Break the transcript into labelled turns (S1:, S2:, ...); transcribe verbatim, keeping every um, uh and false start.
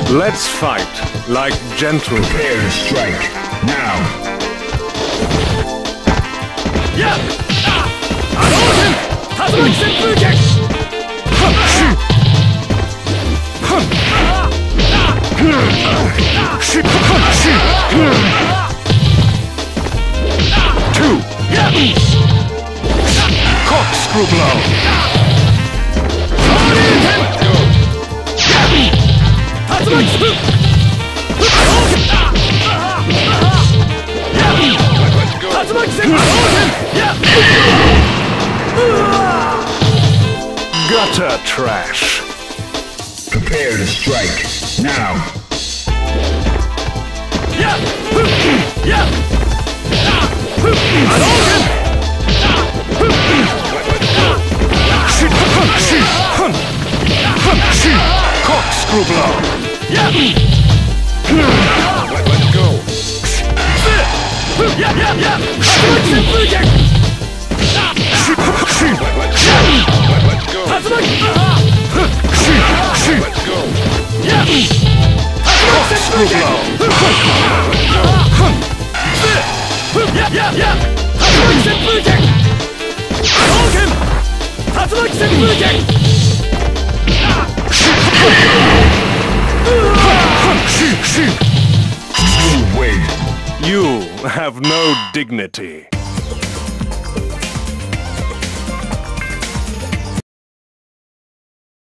S1: Let's fight like gentlemen.
S2: Prepare to strike. Now.
S3: Yeah! Hadouken! Tatsumaki Senpuken!
S1: Two. Corkscrew blow.
S3: Tatsumaki Spook! Tatsumaki Senpuken!
S1: Gutter trash.
S2: Prepare to strike. Now.
S3: Yeah! Yeah! Hadouken!
S1: Corkscrew blow.
S3: Yeah!
S2: Let's go.
S3: Yeah, yeah, yeah! Tatsumaki Senpuken!
S2: Let's go.
S3: Tatsumaki!
S2: Let's go.
S3: Yeah!
S1: Corkscrew blow.
S3: Yeah, yeah, yeah! Tatsumaki Senpuken! Hadouken! Tatsumaki Senpuken!
S2: You win.
S1: You have no dignity.